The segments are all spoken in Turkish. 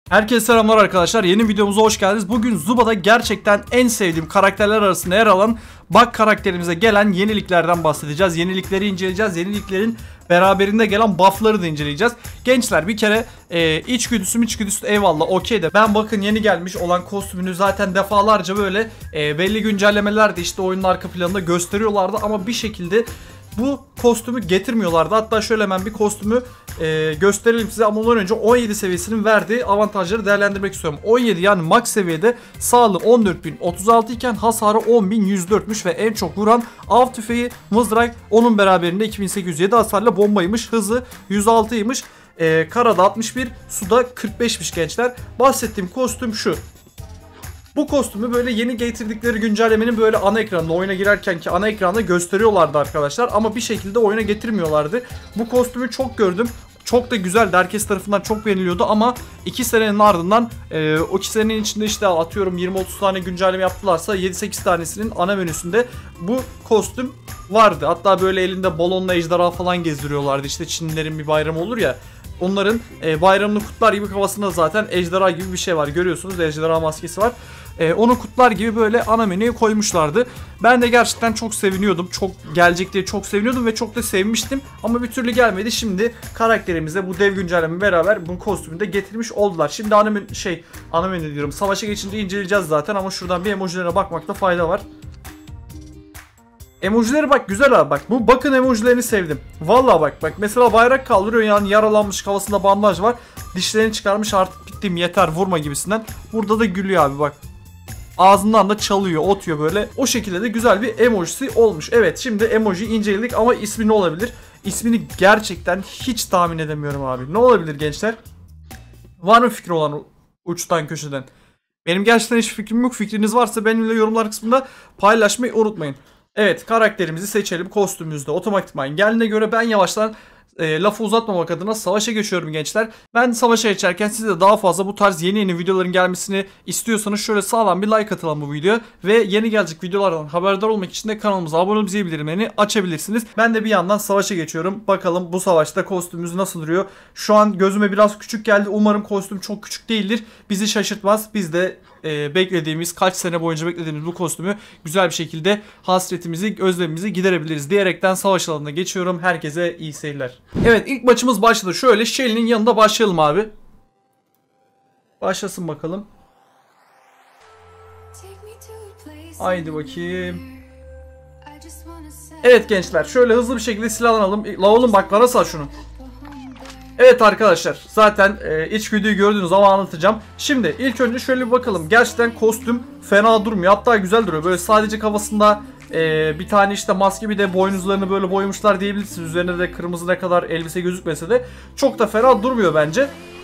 Herkese selamlar arkadaşlar. Yeni videomuza hoş geldiniz. Bugün Zuba'da gerçekten en sevdiğim karakterler arasında yer alan Bug karakterimize gelen yeniliklerden bahsedeceğiz. Yenilikleri inceleyeceğiz. Yeniliklerin beraberinde gelen buff'ları da inceleyeceğiz. Gençler bir kere içgüdüsü eyvallah okey de ben bakın yeni gelmiş olan kostümünü zaten defalarca böyle belli güncellemelerde işte oyunun arka planında gösteriyorlardı ama bir şekilde bu kostümü getirmiyorlardı. Hatta şöyle hemen bir kostümü gösterelim size ama ondan önce 17 seviyesinin verdiği avantajları değerlendirmek istiyorum. 17 yani max seviyede sağlığı 14.036 iken hasarı 10.104'müş ve en çok vuran av tüfeği mızrak onun beraberinde 2807 hasarla bombaymış. Hızı 106'ymış. Karada 61, suda 45'miş gençler. Bahsettiğim kostüm şu. Bu kostümü böyle yeni getirdikleri güncellemenin böyle ana ekranında oyuna girerkenki ana ekranda gösteriyorlardı arkadaşlar ama bir şekilde oyuna getirmiyorlardı. Bu kostümü çok gördüm. Çok da güzeldi. Herkes tarafından çok beğeniliyordu ama 2 senenin ardından o 2 senenin içinde işte atıyorum 20-30 tane güncelleme yaptılarsa 7-8 tanesinin ana menüsünde bu kostüm vardı. Hatta böyle elinde balonla ejderha falan gezdiriyorlardı. İşte Çinlilerin bir bayramı olur ya. Onların bayramını kutlar gibi kafasında zaten ejderha gibi bir şey var. Görüyorsunuz ejderha maskesi var. Onu kutlar gibi böyle ana menüye koymuşlardı. Ben de gerçekten çok seviniyordum. Çok gelecek diye çok seviniyordum ve çok da sevmiştim. Ama bir türlü gelmedi. Şimdi karakterimize bu dev güncelleme beraber bu kostümü de getirmiş oldular. Şimdi ana menü diyorum. Savaşa geçince inceleyeceğiz zaten ama şuradan bir emojilerine bakmakta fayda var. Emojileri bak güzel abi bak. Bu bakın emojilerini sevdim. Vallahi bak mesela bayrak kaldırıyor yani yaralanmış kafasında bandaj var. Dişlerini çıkarmış artık bittim yeter vurma gibisinden. Burada da gülüyor abi bak. Ağzından da çalıyor, otuyor böyle. O şekilde de güzel bir emojisi olmuş. Evet şimdi emoji inceledik ama ismi ne olabilir? İsmini gerçekten hiç tahmin edemiyorum abi. Ne olabilir gençler? Var mı fikri olan uçtan köşeden? Benim gerçekten hiç fikrim yok. Fikriniz varsa benimle yorumlar kısmında paylaşmayı unutmayın. Evet karakterimizi seçelim. Kostümümüzde otomatikman geldiğine göre ben yavaştan lafı uzatmamak adına savaşa geçiyorum gençler. Ben savaşa geçerken siz de daha fazla bu tarz yeni videoların gelmesini istiyorsanız şöyle sağlam bir like atalım bu videoya. Ve yeni gelecek videolardan haberdar olmak için de kanalımıza abone olup zil bildirimlerini açabilirsiniz. Ben de bir yandan savaşa geçiyorum. Bakalım bu savaşta kostümümüz nasıl duruyor. Şu an gözüme biraz küçük geldi. Umarım kostüm çok küçük değildir. Bizi şaşırtmaz. Biz de beklediğimiz kaç sene boyunca beklediğimiz bu kostümü güzel bir şekilde hasretimizi özlemimizi giderebiliriz diyerekten savaş alanına geçiyorum. Herkese iyi seyirler. Evet ilk maçımız başladı. Şöyle Shelly'nin yanında başlayalım abi. Başlasın bakalım. Haydi bakayım. Evet gençler şöyle hızlı bir şekilde silahlanalım. La oğlum bak bana sal şunu. Evet arkadaşlar zaten içgüdüyü gördüğünüz ama anlatacağım. Şimdi ilk önce şöyle bir bakalım. Gerçekten kostüm fena durmuyor. Hatta güzel duruyor. Böyle sadece kafasında bir tane işte maske bir de boynuzlarını böyle boyamışlar diyebilirsiniz. Üzerine de kırmızı ne kadar elbise gözükmese de çok da fena durmuyor bence.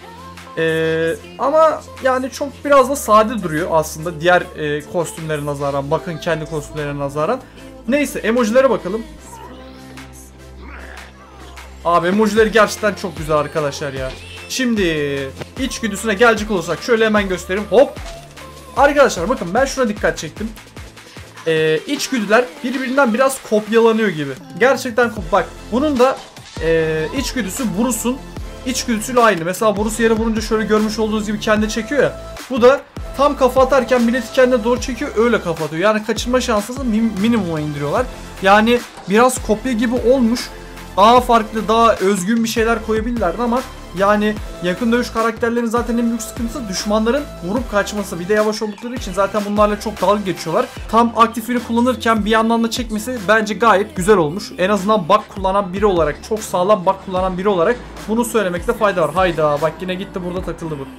Ama yani çok biraz da sade duruyor aslında diğer kostümlere nazaran. Bakın kendi kostümlerine nazaran. Neyse emojilere bakalım. Abi emojileri gerçekten çok güzel arkadaşlar ya. Şimdi içgüdüsüne gelecek olursak şöyle hemen göstereyim. Hop. Arkadaşlar bakın ben şuna dikkat çektim. İçgüdüler birbirinden biraz kopyalanıyor gibi. Gerçekten bak bunun da içgüdüsü Bruce'un içgüdüsüyle aynı. Mesela Bruce yere vurunca şöyle görmüş olduğunuz gibi kendi çekiyor ya. Bu da tam kafa atarken milleti kendine doğru çekiyor öyle kafa atıyor. Yani kaçırma şansını minimuma indiriyorlar. Yani biraz kopya gibi olmuş. Daha farklı, daha özgün bir şeyler koyabilirlerdi ama yani yakın dövüş karakterlerin zaten en büyük sıkıntısı düşmanların vurup kaçması. Bir de yavaş oldukları için zaten bunlarla çok dalga geçiyorlar. Tam aktifini kullanırken bir yandan da çekmesi bence gayet güzel olmuş. En azından bug kullanan biri olarak, çok sağlam bug kullanan biri olarak bunu söylemekte fayda var. Hayda bak yine gitti burada takıldı bu.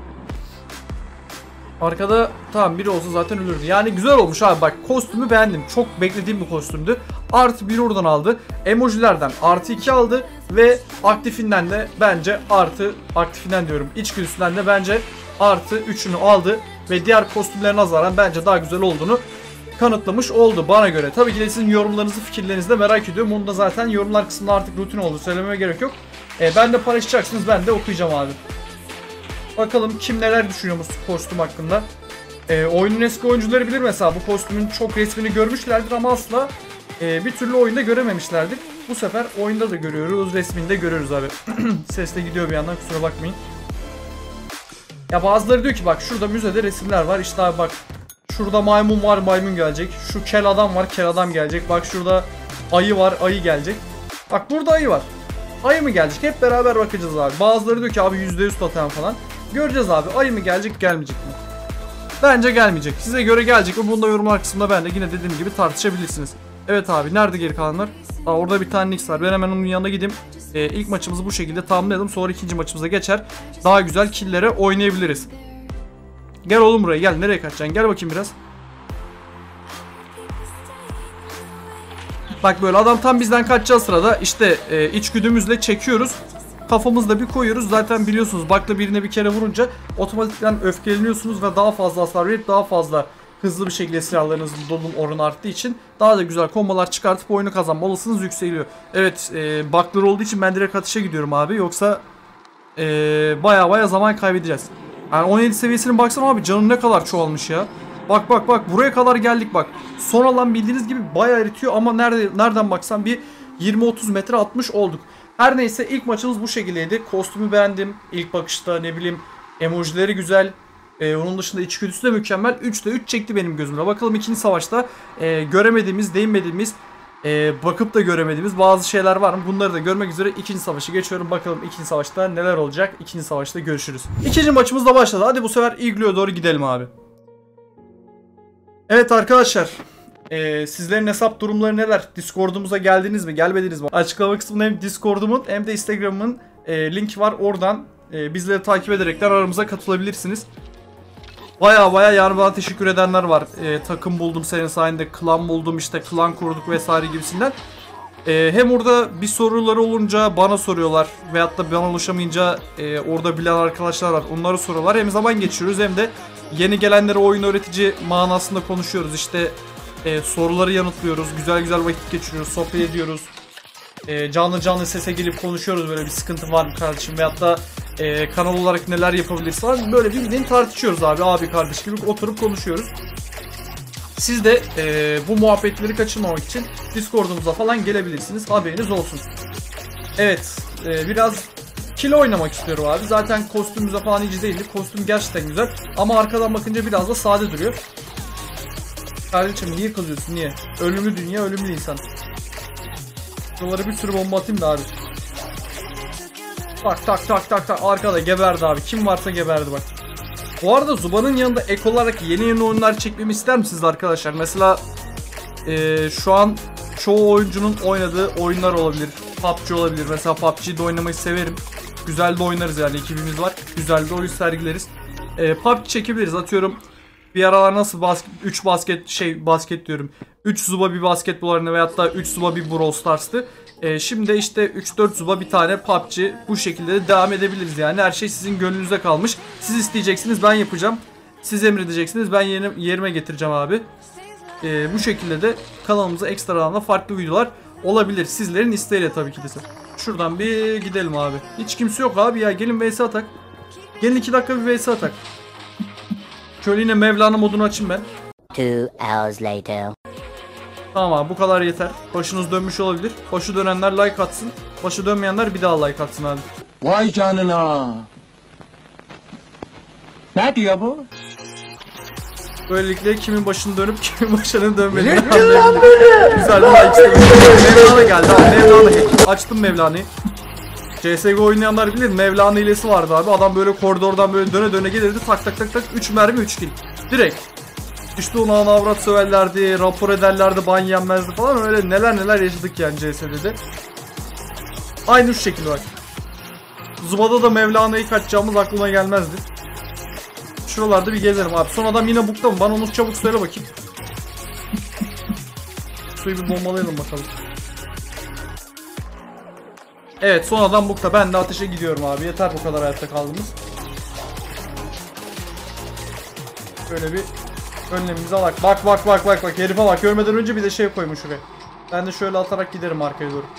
Arkada tamam biri olsa zaten ölürdü. Yani güzel olmuş abi bak kostümü beğendim. Çok beklediğim bir kostümdü. Artı 1 oradan aldı. Emojilerden artı 2 aldı. Ve aktifinden de bence aktifinden diyorum içgüdüsünden de bence artı 3'ünü aldı. Ve diğer kostümlerine nazaran bence daha güzel olduğunu kanıtlamış oldu bana göre. Tabii ki de sizin yorumlarınızı fikirlerinizi de merak ediyorum. Bunu da zaten yorumlar kısmında artık rutin oldu. Söylememe gerek yok. Ben de paylaşacaksınız ben de okuyacağım abi. Bakalım kim neler düşünüyormuş kostüm hakkında. Oyunun eski oyuncuları bilir mesela bu kostümün çok resmini görmüşlerdir ama asla bir türlü oyunda görememişlerdir. Bu sefer oyunda da görüyoruz, resmini de görüyoruz abi. Ses de gidiyor bir yandan kusura bakmayın. Ya bazıları diyor ki bak şurada müzede resimler var. İşte abi bak şurada maymun var, maymun gelecek. Şu kel adam var, kel adam gelecek. Bak şurada ayı var, ayı gelecek. Bak burada ayı var. Ayı mı gelecek? Hep beraber bakacağız abi. Bazıları diyor ki abi %100 totem falan. Göreceğiz abi. Ayı mı gelecek, gelmeyecek mi? Bence gelmeyecek. Size göre gelecek mi? Bunu da yorumlar kısmında ben de yine dediğim gibi tartışabilirsiniz. Evet abi, nerede geri kalanlar? Aa, orada bir tane Nix var. Ben hemen onun yanına gideyim. İlk maçımızı bu şekilde tamamlayalım. Sonra ikinci maçımıza geçer. Daha güzel killere oynayabiliriz. Gel oğlum buraya, gel. Nereye kaçacaksın? Gel bakayım biraz. Bak böyle adam tam bizden kaçacağı sırada işte içgüdümüzle çekiyoruz. Kafamızda bir koyuyoruz. Zaten biliyorsunuz bakla birine bir kere vurunca otomatikten öfkeleniyorsunuz ve daha fazla hasar verip daha fazla hızlı bir şekilde silahlarınızın dolum oranı arttığı için daha da güzel kombolar çıkartıp oyunu kazanma olasılığınız yükseliyor. Evet, baklar olduğu için ben direkt atışa gidiyorum abi. Yoksa baya zaman kaybedeceğiz. Yani 17 seviyesinin baksana abi, canım ne kadar çoğalmış ya. Bak bak bak, buraya kadar geldik bak. Son alan bildiğiniz gibi bayağı eritiyor ama nereden baksan bir 20-30 metre atmış olduk. Her neyse, ilk maçımız bu şekildeydi. Kostümü beğendim. İlk bakışta ne bileyim emojileri güzel. Onun dışında içgüdüsü de mükemmel. 3'te 3 çekti benim gözümde. Bakalım ikinci savaşta göremediğimiz, değinmediğimiz, bakıp da göremediğimiz bazı şeyler var mı? Bunları da görmek üzere ikinci savaşı geçiyorum. Bakalım ikinci savaşta neler olacak? İkinci savaşta görüşürüz. İkinci maçımız da başladı. Hadi bu sefer Igloo'ya doğru gidelim abi. Evet arkadaşlar, sizlerin hesap durumları neler? Discord'umuza geldiniz mi, gelmediniz mi? Açıklama kısmında hem Discord'umun hem de Instagram'ın linki var. Oradan bizleri takip ederekten aramıza katılabilirsiniz. Baya yani bana teşekkür edenler var. Takım buldum senin sayende, klan buldum, işte klan kurduk vesaire gibisinden. Hem orada bir soruları olunca bana soruyorlar veyahut da bana ulaşamayınca orada bilen arkadaşlar var, onları soruyorlar. Hem zaman geçiriyoruz hem de yeni gelenlere oyun öğretici manasında konuşuyoruz. İşte soruları yanıtlıyoruz, güzel vakit geçiriyoruz, sohbet ediyoruz. Canlı sese gelip konuşuyoruz, böyle bir sıkıntı var mı kardeşim veyahut da kanal olarak neler yapabiliriz falan, böyle bildiğin tartışıyoruz abi kardeş gibi oturup konuşuyoruz. Siz de bu muhabbetleri kaçırmamak için Discord'umuza falan gelebilirsiniz, haberiniz olsun. Evet, biraz kill oynamak istiyorum abi. Zaten kostümümüze falan hiç değildi. Kostüm gerçekten güzel ama arkadan bakınca biraz da sade duruyor. Kardeşim niye kızıyorsun, niye? Ölümlü dünya, ölümlü insan. Şuralara bir sürü bomba atayım da abi. Tak arkada geberdi abi. Kim varsa geberdi bak. Bu arada Zuba'nın yanında ek olarak yeni oyunlar çekmemi ister misiniz arkadaşlar? Mesela şu an çoğu oyuncunun oynadığı oyunlar olabilir. PUBG olabilir. Mesela PUBG'de oynamayı severim. Güzel de oynarız yani, ekibimiz var. Güzel de oyun sergileriz. PUBG çekebiliriz. Atıyorum bir aralar nasıl 3 basket diyorum. 3 Zuba bir basketbol arena veyahut da 3 Zuba bir Brawl Stars'tı. Şimdi işte 3-4 Zuba bir tane PUBG, bu şekilde de devam edebiliriz yani. Her şey sizin gönlünüze kalmış. Siz isteyeceksiniz, ben yapacağım. Siz emredeceksiniz, ben yerime getireceğim abi. Bu şekilde de kanalımıza ekstradan da farklı videolar olabilir. Sizlerin isteğiyle tabii ki de. Şuradan bir gidelim abi. Hiç kimse yok abi ya, gelin vs atak. Gelin 2 dakika bir vs atak. Şöyle yine Mevlana modunu açayım ben. 2 hours later. Tamam abi, bu kadar yeter. Başınız dönmüş olabilir. Başı dönenler like atsın. Başı dönmeyenler bir daha like atsın abi. Vay canına. Ne diyor bu? Böylelikle kimin başını dönüp kimin başının dönmediğini anlayabilirim. Güzel bir like istedim. Mevlana geldi abi. Mevlana açtım Mevlana'yı. CSGO oynayanlar bilir, Mevlana hilesi vardı abi. Adam böyle koridordan böyle döne gelirdi. Tak 3 mermi 3 kill. Direkt. İşte ona ana avrat söverlerdi, rapor ederlerdi, ban yenmezdi falan, öyle neler yaşadık yani CS'de de. Aynı şu şekilde bak. Zuba'da da Mevlana'yı kaçacağımız aklıma gelmezdi. Şuralarda bir gezelim abi. Son adam yine bukta mı? Bana onu çabuk söyle bakayım. Suyu bir bombalayalım bakalım. Evet, son adam bukta. Ben de ateşe gidiyorum abi. Yeter bu kadar hayatta kaldığımız. Böyle bir önlemimizi alak. Bak herife bak. Görmeden önce bir de şey koymuş şuraya. Ben de şöyle atarak giderim arkaya doğru.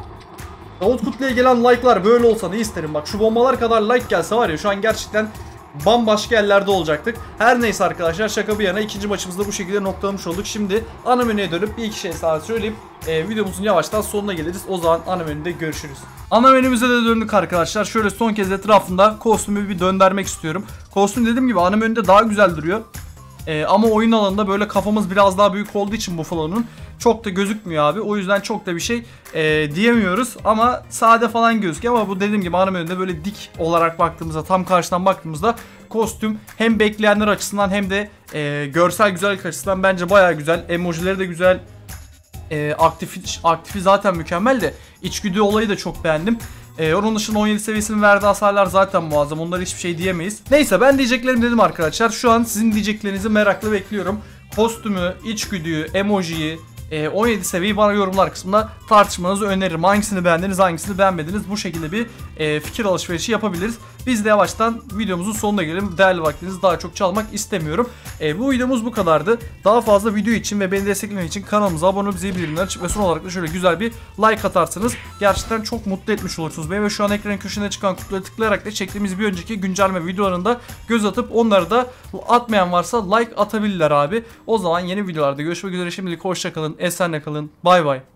Davut Kutlu'ya gelen like'lar böyle olsa ne isterim bak. Şu bombalar kadar like gelse var ya, şu an gerçekten bambaşka yerlerde olacaktık. Her neyse arkadaşlar, şaka bir yana ikinci maçımızda bu şekilde noktalamış olduk. Şimdi ana menüye dönüp bir iki şey daha söyleyip videomuzun yavaştan sonuna geliriz. O zaman ana menüde görüşürüz. Ana menümüze de döndük arkadaşlar. Şöyle son kez etrafında kostümü bir döndürmek istiyorum. Kostüm dediğim gibi ana menüde daha güzel duruyor. Ama oyun alanında böyle kafamız biraz daha büyük olduğu için Buffalo'nun çok da gözükmüyor abi. O yüzden çok da bir şey diyemiyoruz. Ama sade falan gözüküyor. Ama bu dediğim gibi ana menüde böyle dik olarak baktığımızda, tam karşıdan baktığımızda kostüm hem bekleyenler açısından hem de görsel güzellik açısından bence bayağı güzel. Emojileri de güzel. Aktifi zaten mükemmel de içgüdü olayı da çok beğendim. Onun dışında 17 seviyesinin verdiği hasarlar zaten muazzam. Onlara hiçbir şey diyemeyiz. Neyse, ben diyeceklerim dedim arkadaşlar. Şu an sizin diyeceklerinizi merakla bekliyorum. Kostümü, içgüdüyü, emojiyi, 17 seviyeyi bana yorumlar kısmında tartışmanızı öneririm. Hangisini beğendiniz, hangisini beğenmediniz, bu şekilde bir fikir alışverişi yapabiliriz. Biz de yavaştan videomuzun sonuna gelelim. Değerli vaktinizi daha çok çalmak istemiyorum. Bu videomuz bu kadardı. Daha fazla video için ve beni desteklemek için kanalımıza abone olup zil bildirimleri açıp ve son olarak da şöyle güzel bir like atarsanız gerçekten çok mutlu etmiş olursunuz beni. Ve şu an ekranın köşesine çıkan kutulara tıklayarak da çektiğimiz bir önceki güncelleme videolarında göz atıp onları da atmayan varsa like atabilirler abi. O zaman yeni videolarda görüşmek üzere. Şimdilik hoşça kalın, esenle kalın, bay bay.